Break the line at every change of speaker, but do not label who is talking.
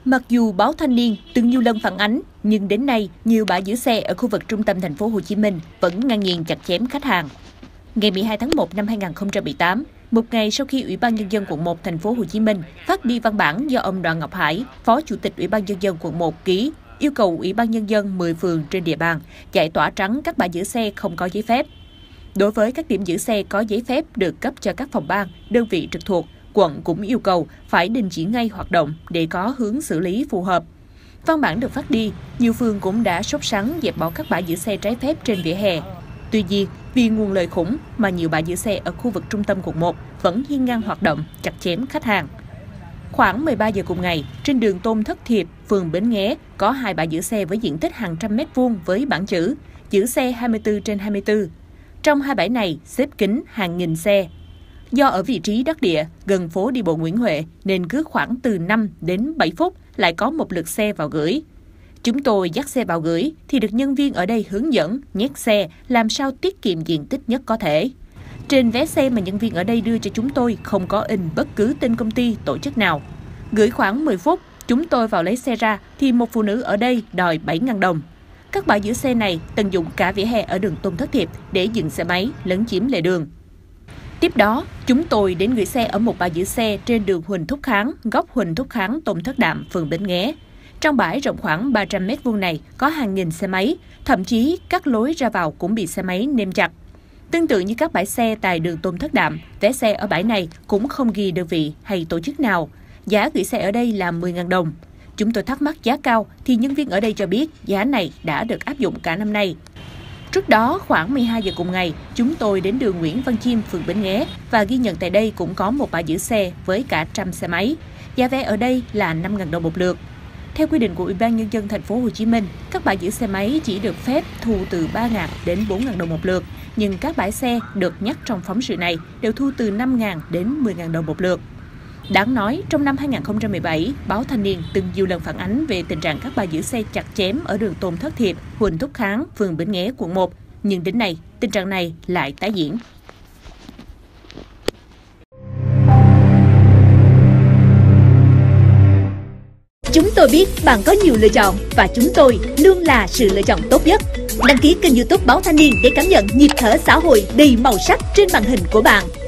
Mặc dù báo Thanh niên từng nhiều lần phản ánh, nhưng đến nay nhiều bãi giữ xe ở khu vực trung tâm thành phố Hồ Chí Minh vẫn ngang nhiên chặt chém khách hàng. Ngày 12 tháng 1 năm 2018, một ngày sau khi Ủy ban Nhân dân quận 1 thành phố Hồ Chí Minh phát đi văn bản do ông Đoàn Ngọc Hải, Phó Chủ tịch Ủy ban Nhân dân quận 1 ký, yêu cầu Ủy ban Nhân dân 10 phường trên địa bàn giải tỏa trắng các bãi giữ xe không có giấy phép. Đối với các điểm giữ xe có giấy phép được cấp cho các phòng ban, đơn vị trực thuộc, quận cũng yêu cầu phải đình chỉ ngay hoạt động để có hướng xử lý phù hợp. Văn bản được phát đi, nhiều phường cũng đã sốt sắng dẹp bỏ các bãi giữ xe trái phép trên vỉa hè. Tuy nhiên, vì nguồn lợi khủng mà nhiều bãi giữ xe ở khu vực trung tâm quận 1 vẫn hiên ngang hoạt động, chặt chém khách hàng. Khoảng 13 giờ cùng ngày, trên đường Tôn Thất Thiệp, phường Bến Nghé, có 2 bãi giữ xe với diện tích hàng trăm mét vuông với bảng chữ giữ xe 24/24. Trong 2 bãi này xếp kín hàng nghìn xe. Do ở vị trí đắc địa gần phố đi bộ Nguyễn Huệ nên cứ khoảng từ 5 đến 7 phút lại có một lượt xe vào gửi. Chúng tôi dắt xe vào gửi thì được nhân viên ở đây hướng dẫn nhét xe làm sao tiết kiệm diện tích nhất có thể. Trên vé xe mà nhân viên ở đây đưa cho chúng tôi không có in bất cứ tên công ty, tổ chức nào. Gửi khoảng 10 phút, chúng tôi vào lấy xe ra thì một phụ nữ ở đây đòi 7.000 đồng. Các bãi giữ xe này tận dụng cả vỉa hè ở đường Tôn Thất Thiệp để dừng xe máy lấn chiếm lề đường. Tiếp đó, chúng tôi đến gửi xe ở một bãi giữ xe trên đường Huỳnh Thúc Kháng, góc Huỳnh Thúc Kháng, Tôn Thất Đạm, phường Bến Nghé. Trong bãi rộng khoảng 300 m² này có hàng nghìn xe máy, thậm chí các lối ra vào cũng bị xe máy nêm chặt. Tương tự như các bãi xe tại đường Tôn Thất Đạm, vé xe ở bãi này cũng không ghi đơn vị hay tổ chức nào. Giá gửi xe ở đây là 10.000 đồng. Chúng tôi thắc mắc giá cao thì nhân viên ở đây cho biết giá này đã được áp dụng cả năm nay. Trước đó, khoảng 12 giờ cùng ngày, chúng tôi đến đường Nguyễn Văn Chiêm, phường Bến Nghé và ghi nhận tại đây cũng có một bãi giữ xe với cả trăm xe máy. Giá vé ở đây là 5.000 đồng một lượt. Theo quy định của Ủy ban Nhân dân thành phố Hồ Chí Minh, các bãi giữ xe máy chỉ được phép thu từ 3.000 đến 4.000 đồng một lượt, nhưng các bãi xe được nhắc trong phóng sự này đều thu từ 5.000 đến 10.000 đồng một lượt. Đáng nói, trong năm 2017, báo Thanh niên từng nhiều lần phản ánh về tình trạng các bãi giữ xe chặt chém ở đường Tôn Thất Thiệp, Huỳnh Thúc Kháng, phường Bến Nghé, quận 1. Nhưng đến nay, tình trạng này lại tái diễn.
Chúng tôi biết bạn có nhiều lựa chọn và chúng tôi luôn là sự lựa chọn tốt nhất. Đăng ký kênh YouTube Báo Thanh niên để cảm nhận nhịp thở xã hội đầy màu sắc trên màn hình của bạn.